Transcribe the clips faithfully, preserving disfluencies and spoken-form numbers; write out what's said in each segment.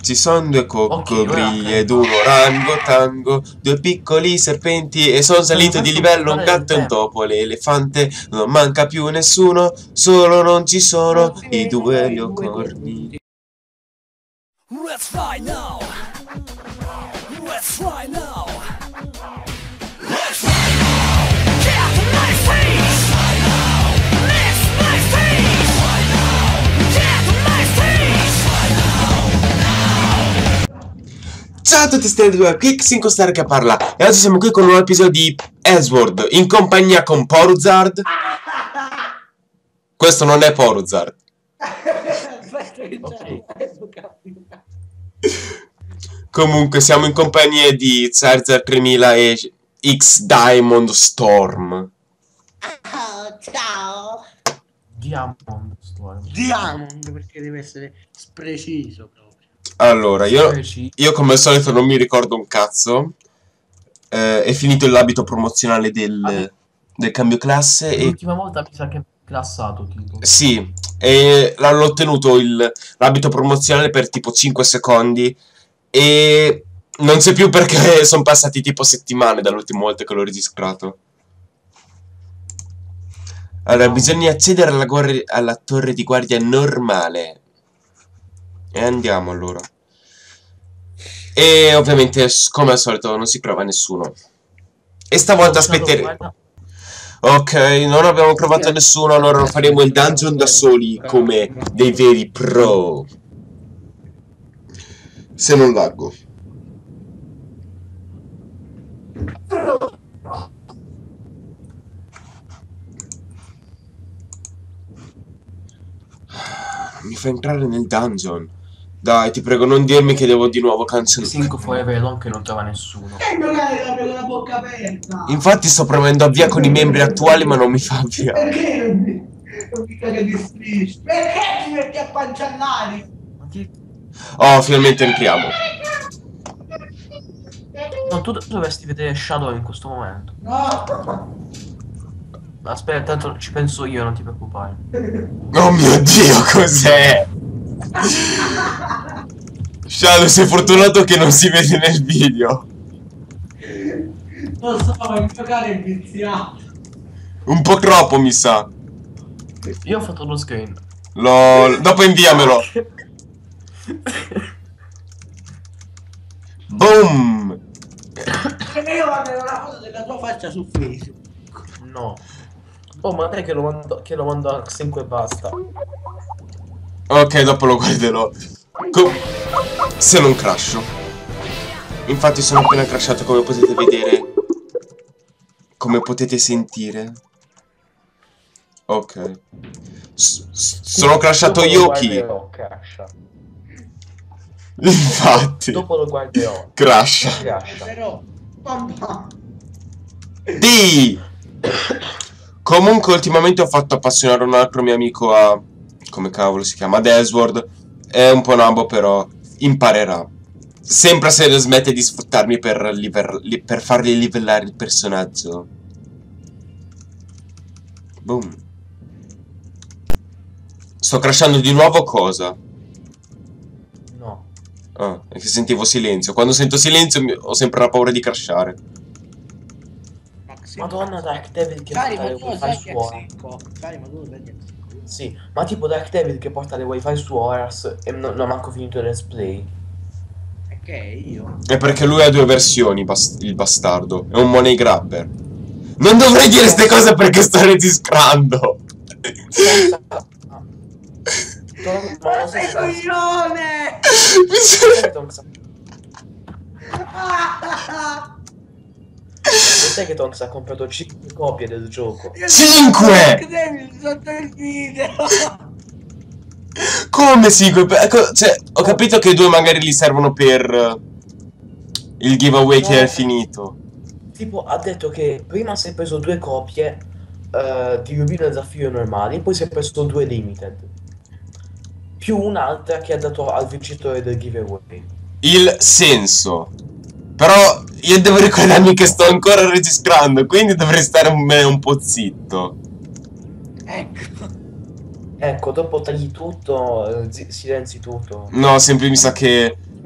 Ci sono due coccodrilli ed un orangotango, due piccoli serpenti e sono salito di livello un gatto e un topo. L'elefante non manca più nessuno, solo non ci sono i due leocorni. Let's fly now. Let's fly now. Let's fly now. Get my face. Fly now. Let's my face. Fly now. Get my face. Fly now. Now. Ciao a tutti, Stelle due, qui cinque Star che parla e oggi siamo qui con un nuovo episodio di Edward in compagnia con Poruzard. Questo non è Poruzard. Comunque siamo in compagnia di Charizard tremila e X Diamond Storm. Oh, ciao! Diamond Storm. Diamond, perché deve essere preciso proprio. Allora, io, io come al solito non mi ricordo un cazzo. Eh, è finito l'abito promozionale del, ah, del cambio classe. L'ultima e... volta mi sa che è classato tipo. Sì, e l'hanno ottenuto l'abito promozionale per tipo cinque secondi. E non so più perché sono passati tipo settimane dall'ultima volta che l'ho registrato. Allora, bisogna accedere alla, alla torre di guardia normale. E andiamo allora. E ovviamente, come al solito, non si trova nessuno. E stavolta aspetteremo. Ok, non abbiamo trovato nessuno, allora lo faremo il dungeon da soli, come dei veri pro. Se non laggo. Mi fa entrare nel dungeon. Dai, ti prego, non dirmi che devo di nuovo cancellare. cinque Forever Alone che non trova nessuno. E non hai con la bocca aperta. Infatti sto premendo avvia con i membri attuali, ma non mi fa avvia. Perché non mi, non mi caga di strisce? Perché ti metti a panciannare? Oh, finalmente entriamo. No, tu dovresti vedere Shadow in questo momento. No. Aspetta, tanto ci penso io, non ti preoccupare. Oh mio Dio, cos'è? Shadow, sei fortunato che non si vede nel video. Lo so, ma il mio cane è viziato. Un po' troppo, mi sa. Io ho fatto lo screen. Lo... Dopo inviamelo. Boom. Perché io guarderò una foto della tua faccia su Facebook. No. Oh, ma dai che lo mando, che lo mando a cinque e basta. Ok, dopo lo guarderò. Com Se non crasho. Infatti sono appena crashato, come potete vedere. Come potete sentire. Ok. S -s sono crashato io chi? Infatti. Dopo lo guarderò. Crasha. Però mamma. Di. Comunque ultimamente ho fatto appassionare un altro mio amico a... come cavolo si chiama? Ad Edward. È un po' nabo, però imparerà. Sempre se smette di sfruttarmi per, li per fargli livellare il personaggio. Boom. Sto crashando di nuovo cosa? No. Ah, è che sentivo silenzio. Quando sento silenzio ho sempre la paura di crashare. Madonna, Dark Devil che porta le wifi su Horas. Sì, ma tipo Dark Devil che porta le wifi su Horas e non, non ho manco finito il let's play. Ok, io. È perché lui ha due versioni, bas il bastardo. È un money grabber. Non dovrei dire queste cose perché sto registrando. Senza... Ma lo sei coglione! Lo sai che Tonks ha comprato cinque copie del gioco? cinque! Sotto il video! Come cinque? Cioè, ho capito che due magari gli servono per il giveaway no, che è finito. Tipo, ha detto che prima si è preso due copie uh, di Rubino e Zaffiro normali, poi si è preso due limited. Più un'altra che ha dato al vincitore del giveaway. Il senso. Però io devo ricordarmi che sto ancora registrando, quindi dovrei stare un, un po' zitto. Ecco. Ecco, dopo tagli tutto, silenzi tutto. No, sempre mi sa che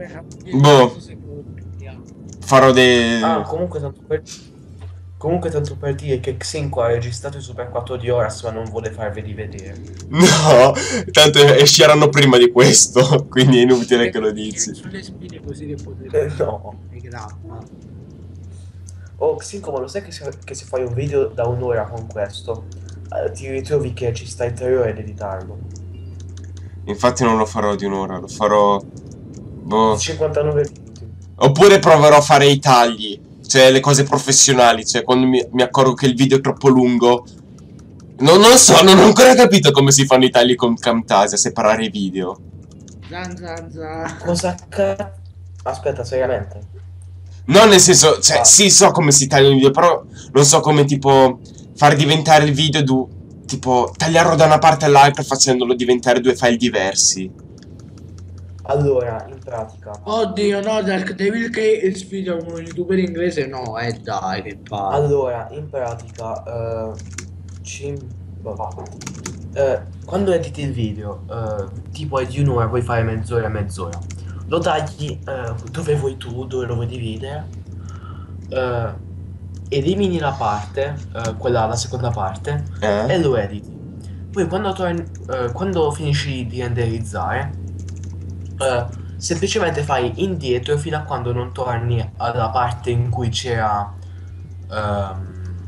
Boh. Farò dei... Ah, comunque tanto per... Comunque tanto per dire che Xinco ha registrato i Super quattro di Horas ma non vuole farveli vedere. No, tanto esceranno prima di questo, quindi è inutile che lo dici. Sulle spine così che potete... Eh, no. È grappa. Oh, Xinco, ma lo sai che se, che se fai un video da un'ora con questo, eh, ti ritrovi che ci stai tre ore ad editarlo? Infatti non lo farò di un'ora, lo farò... Boh. cinquantanove minuti. Oppure proverò a fare i tagli, cioè le cose professionali, cioè quando mi, mi accorgo che il video è troppo lungo. Non, non so, non ho ancora capito come si fanno i tagli con Camtasia, separare i video. Zan zan zan. Cosa ca... Aspetta, seriamente? No, nel senso, cioè, Ah. sì, so come si tagliano i video, però non so come, tipo, far diventare il video, du tipo, tagliarlo da una parte all'altra facendolo diventare due file diversi. Allora, in pratica... Oddio, no, Dark Devil che sfida uno youtuber inglese, no, eh dai, che palle. Allora, in pratica... eh, ci... vabbè. Eh, quando editi il video, eh, tipo è di un'ora, puoi fare mezz'ora e mezz'ora. Lo tagli eh, dove vuoi tu, dove lo vuoi dividere. Eh, elimini la parte, eh, quella, la seconda parte, e Eh? lo editi. Poi quando, torni, eh, quando finisci di renderizzare, eh, semplicemente fai indietro fino a quando non torni alla parte in cui c'era... ehm,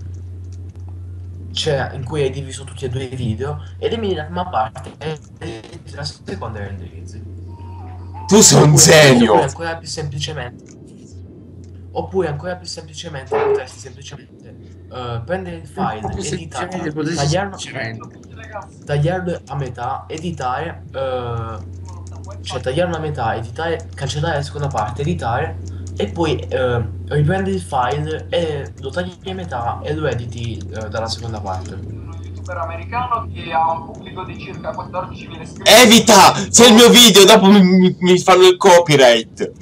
c'era in cui hai diviso tutti e due i video, elimini la prima parte e editi la seconda e renderizzi. Tu sei un Oppure genio! ancora più semplicemente, oppure ancora più semplicemente potresti semplicemente eh, prendere il file, Proprio editare, semplicemente, potessi tagliarlo, semplicemente. tagliarlo a metà, editare, eh, cioè tagliarlo a metà, editare, cancellare la seconda parte, editare e poi eh, riprendi il file e lo tagli a metà e lo editi eh, dalla seconda parte. youtuber americano che ha un pubblico di circa quattordicimila iscritti. Evita! C'è il mio video, dopo mi, mi, mi fanno il copyright.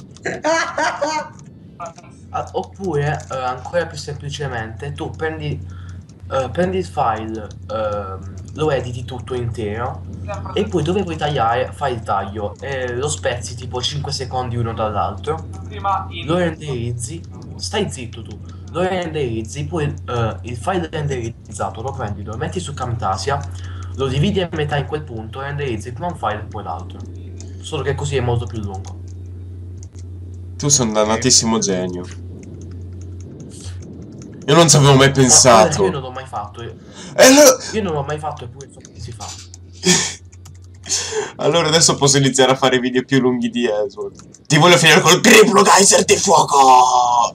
Ah, oppure eh, ancora più semplicemente tu prendi, eh, prendi il file, ehm, lo editi tutto intero e poi dove vuoi tagliare fai il taglio e lo spezzi tipo cinque secondi uno dall'altro, Prima in lo renderizzi, stai zitto tu, lo renderizzi, poi eh, il file renderizzato lo prendi, lo metti su Camtasia, lo dividi a metà in quel punto, renderizzi prima un file e poi l'altro, solo che così è molto più lungo. Tu sei un dannatissimo genio. Io non ci avevo mai Ma guarda, pensato. io non l'ho mai fatto, io, E lo- io non l'ho mai fatto eppure so che si fa. Allora adesso posso iniziare a fare video più lunghi di Edward. Ti voglio finire col triplo geyser di fuoco!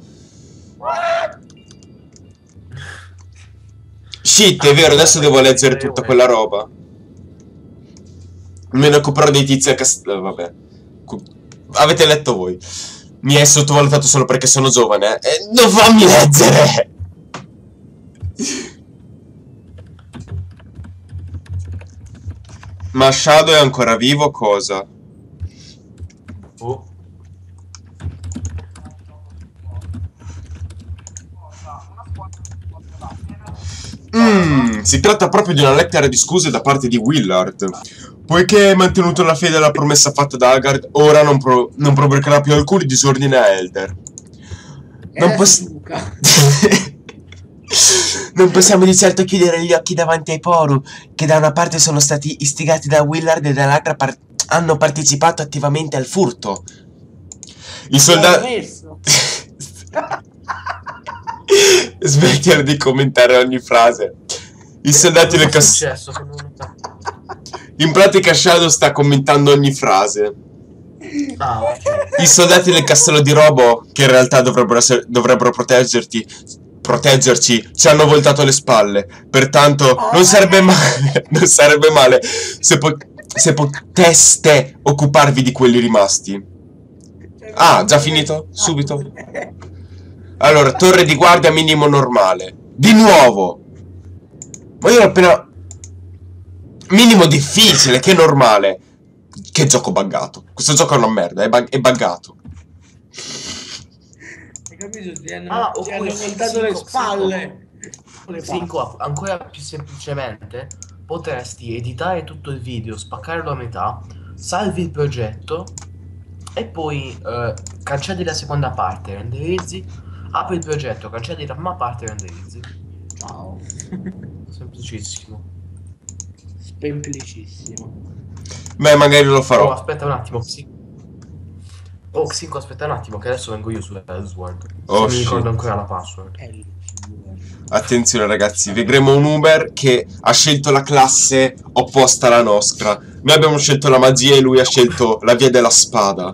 Shit, è vero, adesso devo leggere tutta quella roba. Me ne occuperò dei tizi a cast... eh, vabbè. Cu- Avete letto voi. Mi hai sottovalutato solo perché sono giovane. Eh, non fammi leggere! Ma Shadow è ancora vivo, cosa? Oh. Mmm, si tratta proprio di una lettera di scuse da parte di Willard. Poiché hai mantenuto la fede alla promessa fatta da Haggard, ora non, pro non provocherà più alcun disordine a Elder. Non, Eh, poss Luca. non possiamo di certo chiudere gli occhi davanti ai Poru, che da una parte sono stati istigati da Willard e dall'altra par hanno partecipato attivamente al furto. I soldati... Smettila di commentare ogni frase. I soldati del Cosa è castello... successo? Che non- In pratica Shadow sta commentando ogni frase. Ah, ok. I soldati del castello di Robo, che in realtà dovrebbero, essere, dovrebbero proteggerti, proteggerci, ci hanno voltato le spalle. Pertanto non sarebbe male, non sarebbe male se, po se poteste occuparvi di quelli rimasti. Ah, già finito? Subito? Allora, torre di guardia minimo normale. Di nuovo! Ma io ho appena... Minimo difficile, che normale. Che gioco buggato. Questo gioco è una merda, è, bug è buggato. Hai capito? Ti hanno, Ah, ti hanno oppure voltato sì, le sì, spalle. Le Sì, qua, ancora più semplicemente potresti editare tutto il video, spaccarlo a metà, salvi il progetto e poi eh, cancelli la seconda parte, renderizzi, apri il progetto, cancelli la prima parte e renderizzi. Ciao. Semplicissimo. Semplicissimo. Beh, magari lo Oh, farò. aspetta un attimo, Xi- Oh, Xinco, aspetta un attimo, che adesso vengo io su Ellsworth. Oh, Se mi ricordo shit. ancora la password. È lì, signore. Attenzione ragazzi, vedremo un Uber che ha scelto la classe opposta alla nostra. Noi abbiamo scelto la magia e lui ha scelto la via della spada.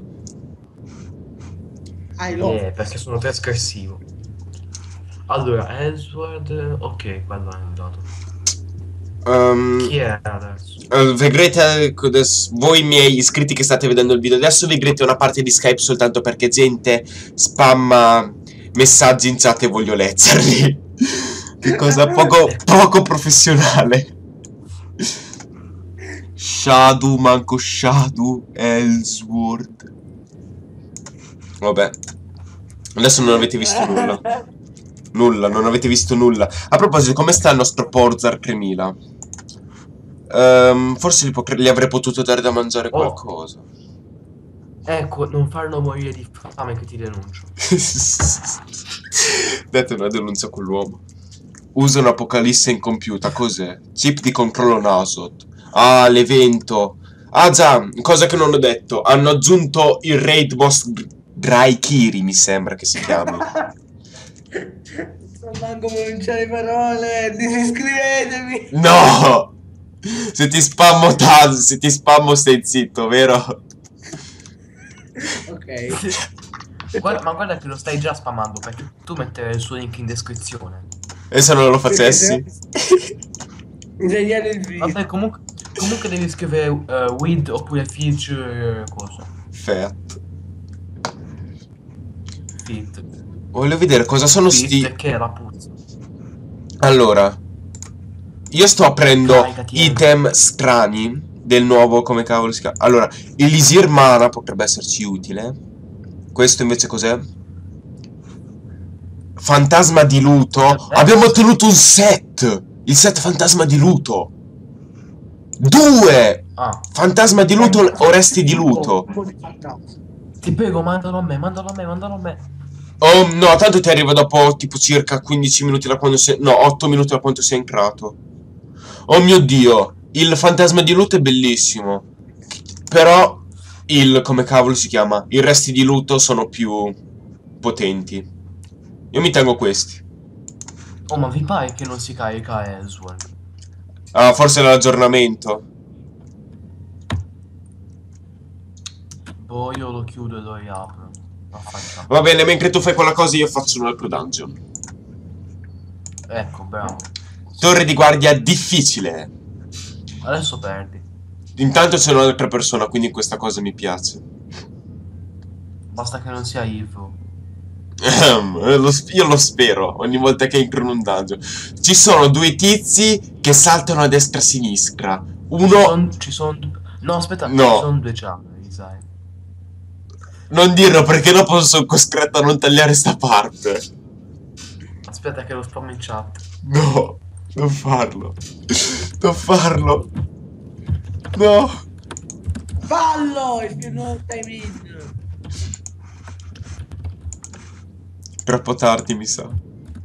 Hai lo. Eh, perché sono trasgressivo. Allora, Ellsworth, ok, quello è andato. Um, Chi è adesso? uh, vedrete, adesso- voi miei iscritti che state vedendo il video adesso, vedrete una parte di Skype soltanto perché gente spamma messaggi in chat e voglio leggerli. Che cosa poco, poco professionale. Shadow, manco Shadow, Ellsworth. Vabbè. Adesso non avete visto nulla. Nulla, non avete visto nulla. A proposito, come sta il nostro Porzar tremila? Ehm, forse gli, po- gli avrei potuto dare da mangiare Oh. qualcosa. Ecco, non farlo morire di fame che ti denuncio. Date una denuncia con l'uomo. Usa un'apocalisse incompiuta, cos'è? Chip di controllo Nasot. Ah, l'evento. Ah già, cosa che non ho detto. Hanno aggiunto il raid boss Draikiri, mi sembra che si chiami. Non manco pronunciare parole. Disiscrivetemi. No! Se ti spammo tanto, se ti spammo stai zitto, vero? Ok. Guarda, ma guarda che lo stai già spammando, perché tu metterai il suo link in descrizione. E se non lo facessi? Ingegnere il video. Vabbè, comunque, comunque devi scrivere uh, with oppure feature cosa. Fet. Fit. Voglio vedere cosa sono Fit, sti... che è la puzza. Allora, io sto aprendo Caricati, eh. item strani del nuovo, come cavolo si chiama? Allora, Elisir Mana potrebbe esserci utile. Questo invece cos'è? Fantasma di luto. Abbiamo ottenuto un set. Il set fantasma di luto. Due. Ah, Fantasma di luto o resti di luto. ti prego, mandalo a me, mandalo a me, mandalo a me. Oh no, tanto ti arriva dopo tipo circa quindici minuti da quando sei... No, otto minuti da quando sei entrato. Oh mio Dio. Il fantasma di luto è bellissimo. Però il... come cavolo si chiama? I resti di luto sono più potenti. Io mi tengo questi. Oh, ma vi pare che non si carica Ellsworth? Ah, forse è l'aggiornamento. Boh, io lo chiudo e lo riapro. Vaffanculo. Va bene, mentre tu fai quella cosa io faccio un altro dungeon. Ecco, bravo. Torre di guardia difficile. Adesso perdi. Intanto c'è un'altra persona, quindi questa cosa mi piace. Basta che non sia Ivo. Ehm, lo sp- io lo spero ogni volta che entro in un dungeon. Ci sono due tizi che saltano a destra e a sinistra. Ci Uno... sono... Ci son... No, aspetta, No. ci sono due gialli, sai. Non dirlo perché dopo sono costretto a non tagliare sta parte. Aspetta che lo spammo in chat. No, non farlo. Non farlo. No. Fallo! If you know what I mean. Troppo tardi mi sa.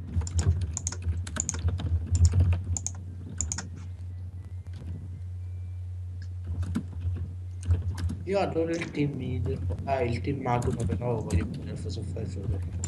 Io adoro il team mid. Ah, il team mago, ma però voglio nel faso fesso.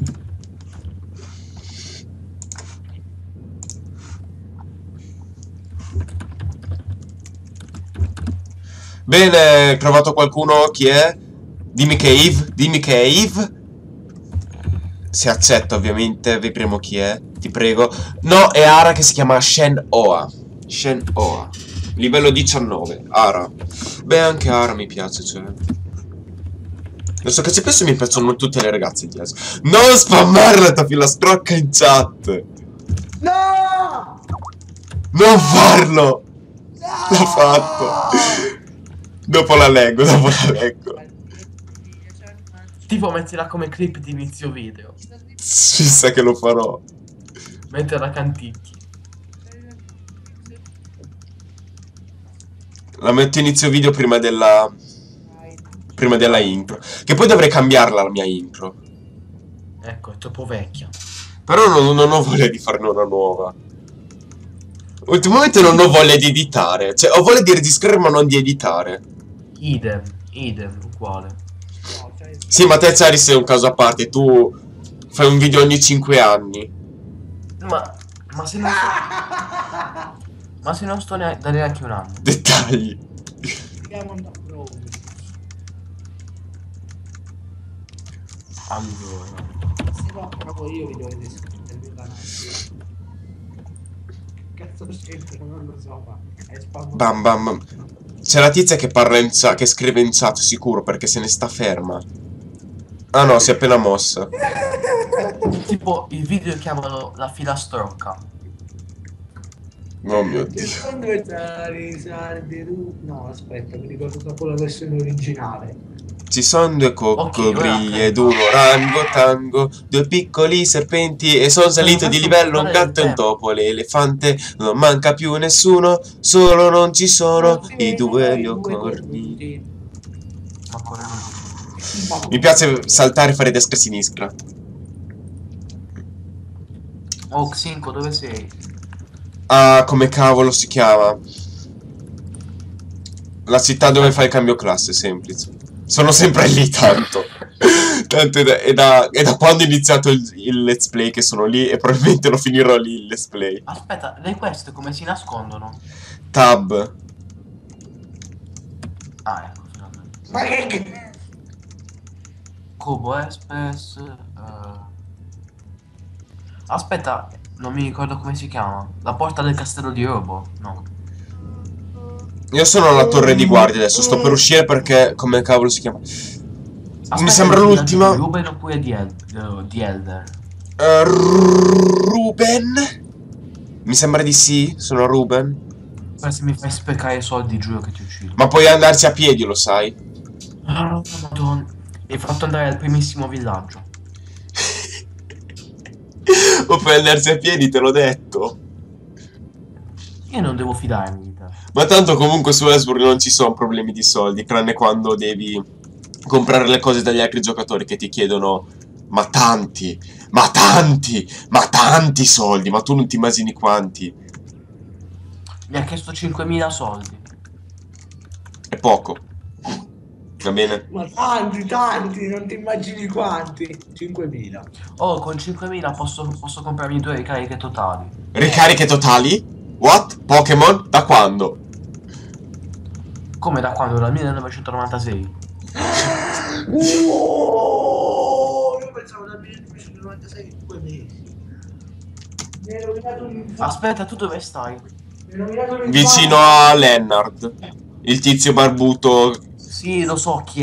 Bene, trovato qualcuno? Chi è? Dimmi che è Eve. Dimmi che è Eve. Se accetta ovviamente, vedremo chi è. Ti prego. No, è Ara che si chiama Shen Oa. Shen Oa. Livello diciannove. Ara. Beh, anche Ara mi piace, cioè. Non so che ci penso, mi piacciono tutte le ragazze di adesso. Non spammare la tua filastrocca in chat. No! Non farlo. L'ho fatto. Dopo la leggo, dopo la leggo. Tipo mettila come clip di inizio video. Si sa che lo farò. Mentre la canticchi. La metto inizio video prima della... prima della intro. Che poi dovrei cambiarla la mia intro. Ecco, è troppo vecchia. Però non, non ho voglia di farne una nuova. Ultimamente non ho voglia di editare. Cioè, ho voglia di registrare ma non di editare. Idem, idem, uguale. No, cioè, Sì, ma te Charis è un caso a parte. Tu fai un video ogni cinque anni. Ma, ma se non sto... ma se non sto ne da neanche un anno. Dettagli. andiamo da Rome. Allora... Se no, proprio io vi dovete iscrivere al mio canale. Cazzo c'entra, non lo so, ma è spam. Bam bam bam. C'è la tizia che parla in chat, che scrive in chat sicuro perché se ne sta ferma. Ah no, si è appena mossa. Tipo, il video chiamano la filastrocca. Oh mio Ci Dio. sono due sali, sardi, ru- no, aspetta, mi ricordo dopo la versione originale. Ci sono due coccodrilli Ok, ed un orangotango, due piccoli serpenti e sono salito di livello un gatto e un topo, l'elefante, non manca più nessuno, solo non ci sono i due leocorni. Ma corre lui. Mi piace saltare e fare destra e sinistra. Oh, Xinco, dove sei? Ah, come cavolo si chiama? La città dove fai il cambio classe, semplice. Sono sempre lì tanto. Tanto è da, è da, è da quando ho iniziato il, il let's play che sono lì e probabilmente lo finirò lì il let's play. Aspetta, le queste come si nascondono? Tab. Ah, ecco, finalmente. Ma che... Cubo Express... eh. Aspetta, non mi ricordo come si chiama. La porta del castello di Robo? No. Io sono alla torre di guardia adesso, sto per uscire perché come cavolo si chiama? Aspetta, Mi sembra il villaggio l'ultima. di Ruben oppure di, El eh, di Elder? Uh, Ruben? Mi sembra di sì, sono Ruben. Poi se mi fai sprecare soldi giuro che ti uccido. Ma puoi andarci a piedi, lo sai? Ah, madonna. Mi hai fatto andare al primissimo villaggio. O puoi andarci a piedi, te l'ho detto. Io non devo fidarmi di te. Ma tanto comunque su Westworld non ci sono problemi di soldi, tranne quando devi comprare le cose dagli altri giocatori che ti chiedono ma tanti, ma tanti, ma tanti soldi, ma tu non ti immagini quanti. Mi ha chiesto cinquemila soldi. È poco. Va bene? Ma tanti, tanti, non ti immagini quanti? cinquemila. Oh, con cinquemila posso, posso comprarmi due ricariche totali. Ricariche totali? What? Pokémon? Da quando? Come da quando? Dal millenovecentonovantasei. Oh, io pensavo dal millenovecentonovantasei, due mesi. Mi hai rovinato l'infanzia. Aspetta, tu dove stai? Mi hai rovinato l'infanzia. Vicino a Lennart. Il tizio barbuto. Sì, lo so chi è.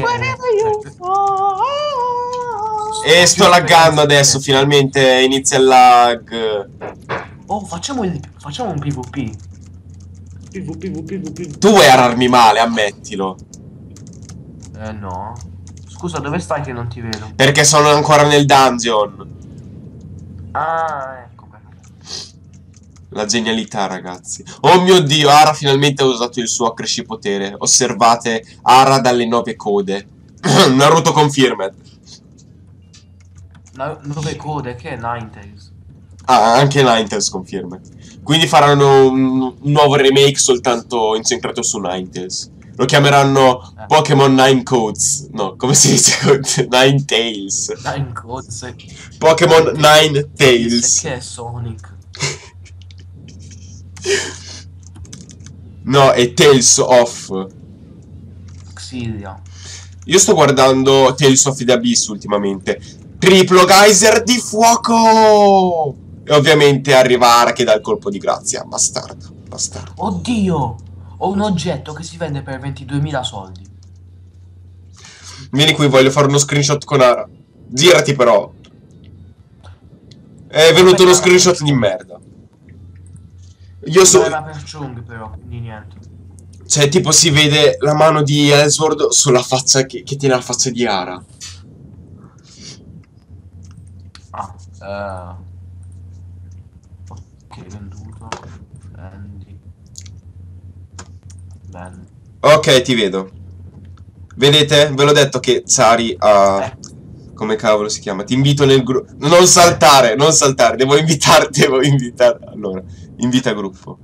E sto laggando adesso, finalmente inizia il lag. Oh, facciamo, il, facciamo un PvP. PvP, PvP, PvP. Tu vuoi ararmi male, ammettilo. Eh no. Scusa, dove stai che non ti vedo? Perché sono ancora nel dungeon. Ah, ecco. La genialità, ragazzi. Oh mio Dio, Ara finalmente ha usato il suo accrescipotere. Osservate Ara dalle nove code. Naruto confirmed. No, nove code, che è Ninetales? Ah, anche Ninetales confirmed. Quindi faranno un, un nuovo remake soltanto incentrato su Ninetales. Lo chiameranno Eh. Pokémon Nine Codes. No, come si dice? Nine Tails. Nine codes. Pokémon Nine Tails. Che è Sonic? No, è Tales of. Xilia. Io sto guardando Tales of the Abyss ultimamente. Triplo geyser di fuoco! E ovviamente arriva Ara che dà il colpo di grazia. Bastardo, bastardo. Oddio! Ho un oggetto che si vende per ventiduemila soldi. Vieni qui, voglio fare uno screenshot con Ara. Girati però. È venuto uno screenshot di merda. Io so... Era per Chung però, quindi niente. Cioè, tipo si vede la mano di Ellsworth sulla faccia che, che tiene la faccia di Ara. Ah, eh... ok, venduto. Vendi. Bene. Ok, ti vedo. Vedete? Ve l'ho detto che Zari ha... Come cavolo si chiama? Ti invito nel gruppo. Non saltare, non saltare. Devo invitarti, devo invitare. Allora, invita gruppo.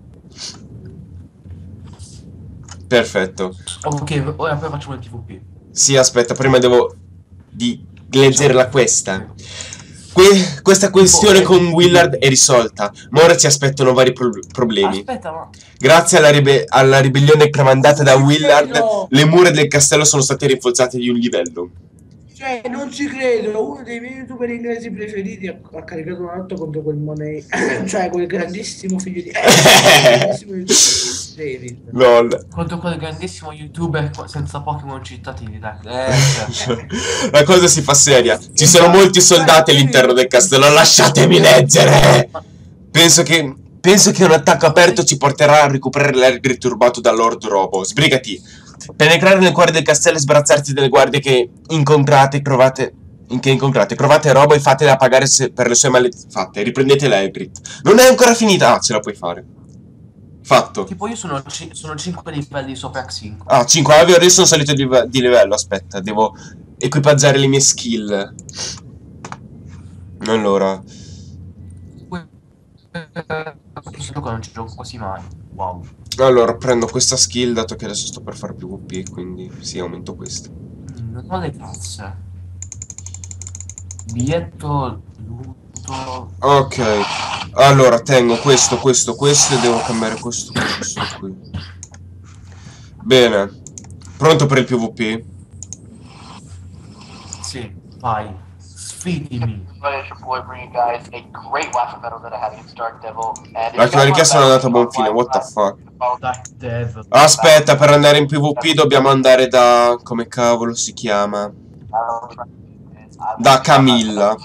Perfetto. Ok, ora poi facciamo il T V P. Sì, aspetta, prima devo di leggerla questa. Que questa questione con Willard è risolta, ma ora ci aspettano vari pro problemi. Aspetta, ma... Grazie alla, ribe alla ribellione tramandata da Willard, le mura del castello sono state rinforzate di un livello. Cioè, non ci credo, uno dei miei youtuber inglesi preferiti ha, ha caricato un atto contro quel Money, cioè quel grandissimo figlio di... Eh, grandissimo youtuber David. Lol. Contro quel grandissimo youtuber senza Pokémon cittadini, dai. Eh, certo. La cosa si fa seria. Ci sono molti soldati all'interno del castello, lasciatemi leggere! Penso che... Penso che un attacco aperto ci porterà a recuperare l'Hagrid turbato da Lord Robo. Sbrigati. Penetrare nel cuore del castello e sbarazzarsi delle guardie che incontrate, provate... In che incontrate, provate Robo e fatela pagare se per le sue malefatte. Riprendete l'Hagrid. Non è ancora finita. Ah, ce la puoi fare. Fatto. Tipo io sono, sono cinque livelli sopra X cinque. Ah, cinque. Ah, io sono salito di, di livello. Aspetta, devo equipaggiare le mie skill. Allora... Questo gioco non ci gioco quasi mai. Wow. Allora, prendo questa skill, dato che adesso sto per fare PvP, quindi sì, aumento questa. Mm, non ho le tasse. Biglietto, luto... Ok. Allora, tengo questo, questo, questo e devo cambiare questo, questo qui. Bene. Pronto per il PvP? Sì, vai. Sfidimi. La prima richiesta non è andata a buon fine, what the fuck. Dark Dev. Aspetta, per andare in PvP dobbiamo andare da... come cavolo si chiama? Da Camilla.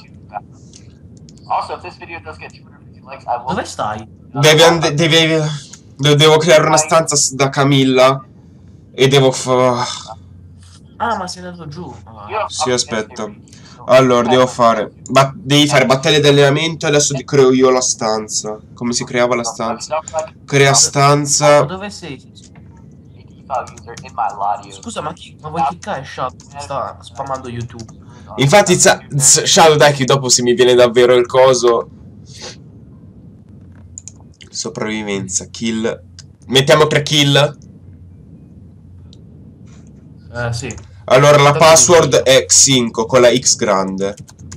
Dove stai? Devi and devi... Devo creare una stanza da Camilla. E devo fa... Ah, ma sei andato giù. Ah. Sì, aspetta. Allora, devo fare... Ba devi fare battaglie di allenamento e adesso ti creo io la stanza. Come si creava la stanza? Crea stanza... Ma dove sei? Scusa, ma chi... Ma vuoi cliccare Shadow? Sta spammando YouTube. Infatti, Shadow, dai, che dopo se mi viene davvero il coso... Sopravvivenza, kill... Mettiamo tre kill? Eh, sì. Allora, la password è X cinque con la X grande.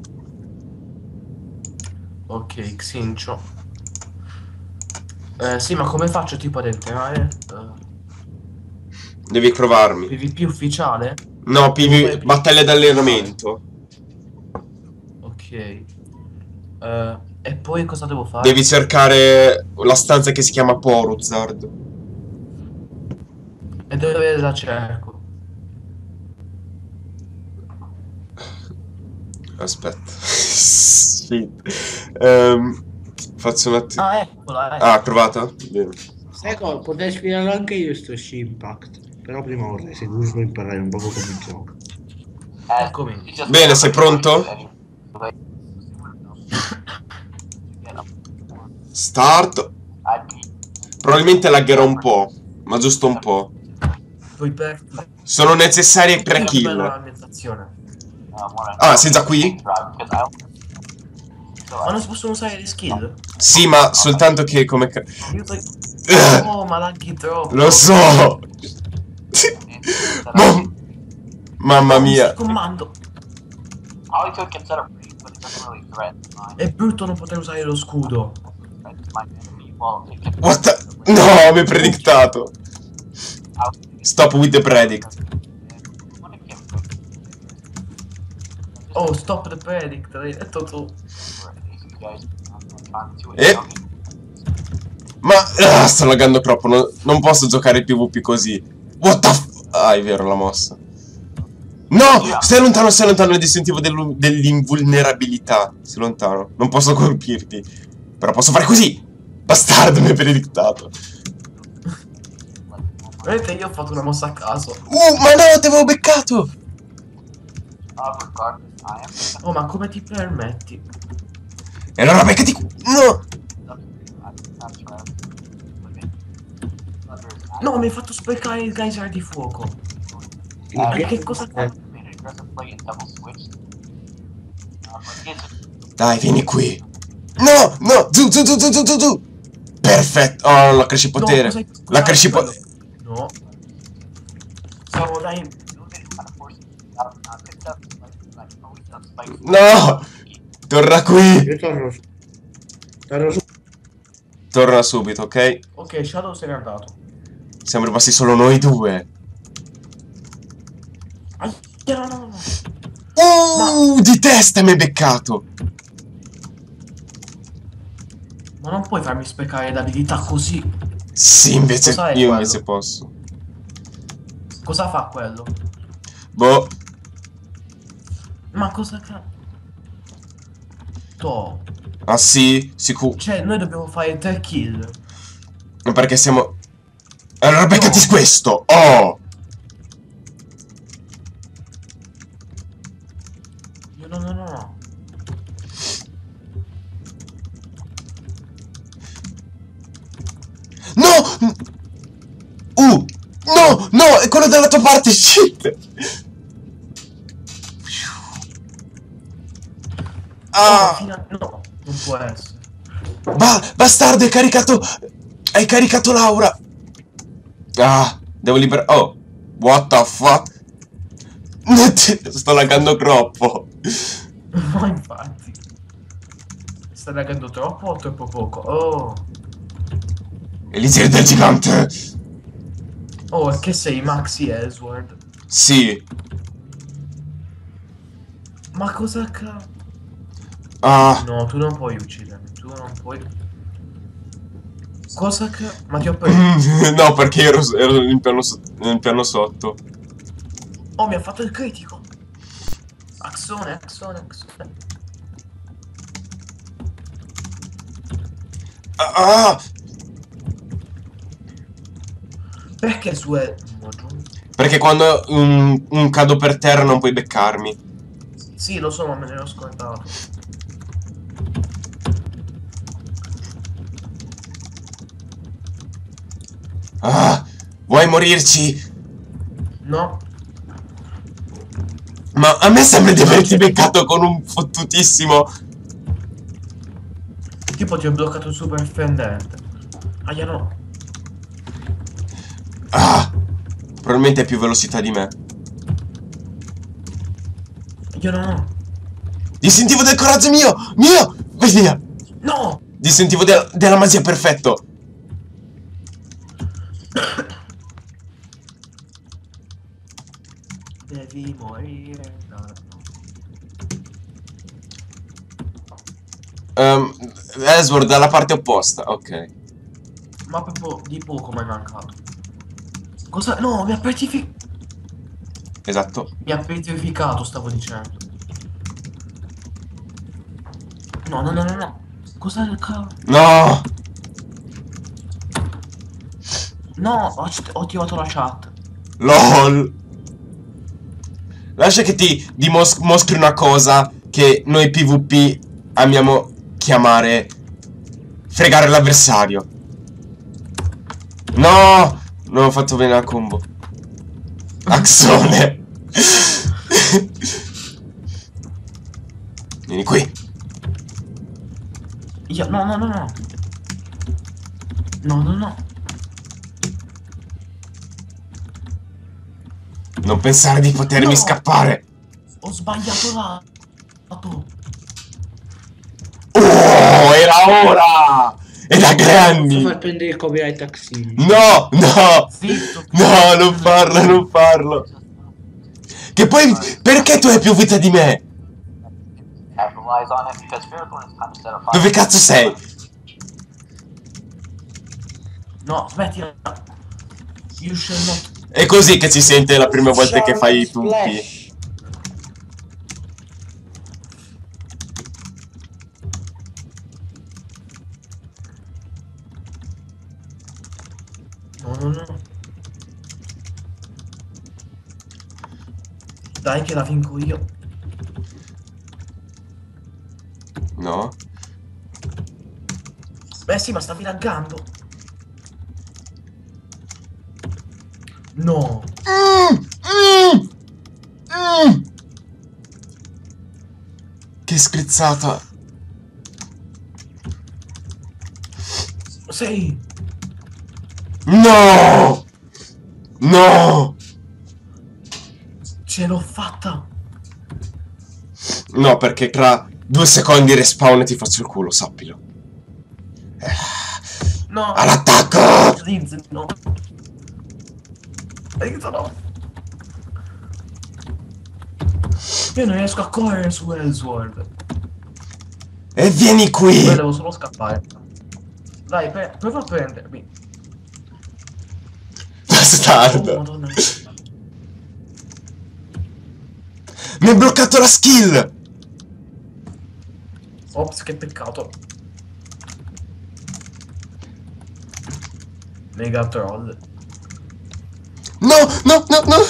Ok, Xincio. Eh, sì, ma come faccio tipo ad entrare? Uh, Devi trovarmi. PvP ufficiale? No, PvP, battaglia d'allenamento. Ok. Uh, e poi cosa devo fare? Devi cercare la stanza che si chiama Poruzard. E dove la cerco? Aspetta. Sì. Um, faccio un attimo. Ah, eccola, ecco. Ah, trovata? Bene. Sai cosa? Potrei sfidare anche io sto Impact. Però prima vorrei seguirlo e imparare un po' come gioca. Eccomi. Bene, sei pronto? Start. Probabilmente laggerò un po', ma giusto un po'. Poi per... Sono necessarie tre Bella kill. l'ambientazione. Ah, sei già qui? Ma non si possono usare le skill? Sì, ma soltanto che come... ca- Io to- Oh, ma laghi troppo. Lo so! Mam- Mamma mia. Il comando. È brutto non poter usare lo scudo. What the... No, mi hai predictato. Stop with the predict. Oh, stop the predict, l'hai detto tu. Eh? Ma... Ah, sto laggando troppo, non, non posso giocare il PvP così. What the f... Ah, è vero, la mossa. No! Stai lontano, stai lontano, il distintivo dell'invulnerabilità. Stai lontano, non posso colpirti. Però posso fare così! Bastardo, mi hai predictato. Vedete, io ho fatto una mossa a caso. Uh, ma no, ti avevo beccato! Oh, ma come ti permetti? E allora beccati... No! No, mi hai fatto sprecare il geyser di fuoco. Uh, E che cosa fa? aggressively and double switched. Um, but it's Dai, vieni qui. No, no, giù, giù, giù, giù, giù, giù, giù. Perfetto. Oh, la cresci potere. No, cosa- La cosa- cresci potere. No. Siamo dai... No! Torna qui. Io torno su. Torno su. Torna subito, ok? Ok, Shadow se n'è andato. Siamo rimasti solo noi due. Ah, no, no, no. Uh, di testa mi hai beccato. Ma non puoi farmi sprecare l'abilità così. Sì, invece Cos'è io quello? invece posso. Cosa fa quello? Boh. Ma cosa ca... To. Ah sì, sicuro. Cioè, noi dobbiamo fare tre kill. Perché siamo... Allora beccati No. questo. Oh. Io no, no, no, no. No! Uh! No! No! È quello dalla tua parte! Shit! Oh, Ah! fino- no, non può essere. Ba bastardo, hai caricato... Hai caricato Laura! Ah! Devo liberare... Oh! What the fuck? Sto laggando troppo. Ma infatti. Sta laggando troppo o troppo poco? Oh. Elisir del gigante! Oh, che sei Maxi Ellsworth? Sì. Ma cosa ca... Ah! No, tu non puoi uccidermi, tu non puoi... Cosa che... Ma ti ho preso... No, perché ero, ero nel, piano so- nel piano sotto. Oh, mi ha fatto il critico! Axone, axone, axone. Ah! Ah! Perché su... E... Perché quando un, un cado per terra non puoi beccarmi. Sì, lo so, ma me ne ero scordato. Ah! Vuoi morirci? No? Ma a me sembra di averti beccato con un fottutissimo... Tipo ti ho bloccato il super fendente. Aia no. Ah! Probabilmente hai più velocità di me. Io no, no. Distintivo del coraggio mio! Mio! Vai via! No! Distintivo de della magia perfetto! Devi morire. No, no. Um, Ellsworth dalla parte opposta, ok. Ma proprio di poco mi è mancato. Cosa? No, mi ha petrificato. Esatto. Mi ha petrificato, stavo dicendo. No, no, no, no, no. Cosa del cavolo? No! No, ho, ho attivato la chat. LOL! Lascia che ti dimostri una cosa che noi PvP amiamo chiamare fregare l'avversario. No! Non ho fatto bene la combo. Axone! Vieni qui. Io, no, no, no, no. No, no, no. Non pensare di potermi No! scappare. Ho sbagliato lato. Oh, era ora! È da Posso grandi! far prendere il copyright Axini. No, no! Zitto. No, non farlo, non farlo! Che poi, perché tu hai più vita di me? capitalize on it because Miracle is kind of set up. Dove cazzo sei? No, smettila. You shall not. È così che si sente la prima volta che fai i tutti. Splash. No, no, no. Dai che la vinco io. No? Beh sì, ma stavi laggando. No. Mm, Mm. Mm. Che scrizzata. Sì. No! No! Ce l'ho fatta. No, perché tra due secondi respawn e ti faccio il culo, sappilo. No. All'attacco! Riz, no. Riz, no. Io non riesco a correre su Ellsworth. E vieni qui! Poi devo solo scappare. Dai, pre prova a prendermi. Oh, Bastardo! madonna. Mi hai bloccato la skill! Ops, che peccato. Mega troll. No, no, no, no!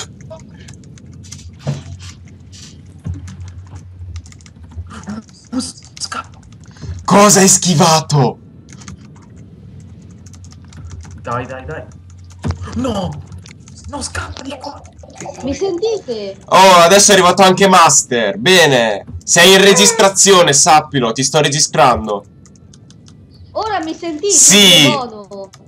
Scappa. Cosa hai schivato? Dai, dai, dai. No! No, scappa di qua. Mi sentite? Oh, adesso è arrivato anche Master. Bene. Sei in registrazione, sappilo. Ti sto registrando. Ora mi sentite? Sì. Buono.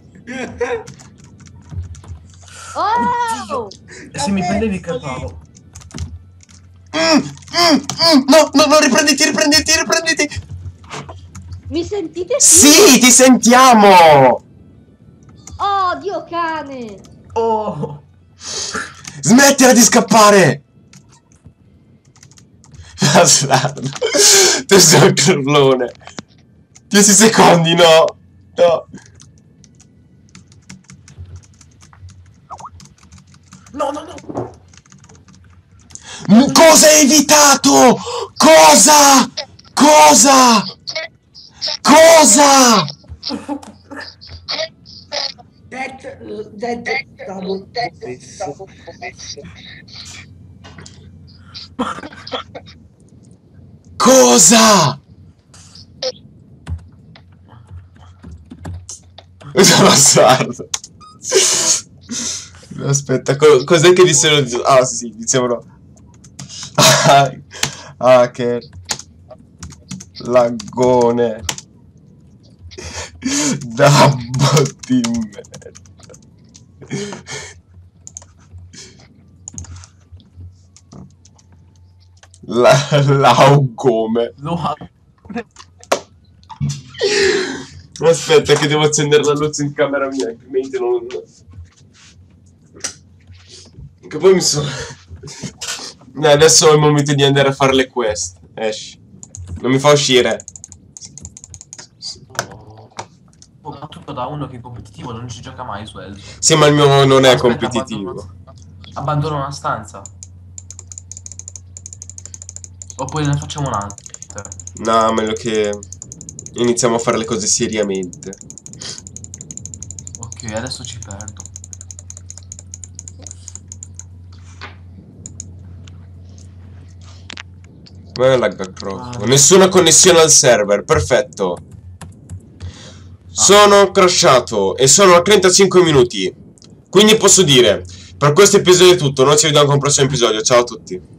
Oh! E se mi prendevi crepavo. Mm, mm, mm. No, no, no, riprenditi, riprenditi, riprenditi. Mi sentite? Sì, ti sentiamo. Oh, Dio cane! Oh! Smettila di scappare. Bastardo. Tu sei un crollone. dieci secondi, no. No. No, no, no! Mm, Cosa hai evitato? Cosa? Cosa? Cosa? That, that, double stavo Cosa? Bastardo. Aspetta, co cos'è che dissero? Ah sì, dicevano. Ah, ah che laggone. Dabbo di merda. La laugome. Lo ha. Aspetta che devo accendere la luce in camera mia, altrimenti non... Che poi mi sono... No, adesso è il momento di andare a fare le quest. Esci. Non mi fa uscire. Oh, ma tutto da uno che è competitivo non ci gioca mai su Elzo. Sì, ma il mio non è Aspetta, competitivo. Abbandono, abbandono una stanza. Oppure ne facciamo un'altra. No, meglio che iniziamo a fare le cose seriamente. Ok, adesso ci perdo. Ma è lagga troppo. Nessuna connessione al server, perfetto. Sono crashato e sono a trentacinque minuti. Quindi posso dire, per questo episodio è tutto. Noi ci vediamo con un prossimo episodio. Ciao a tutti.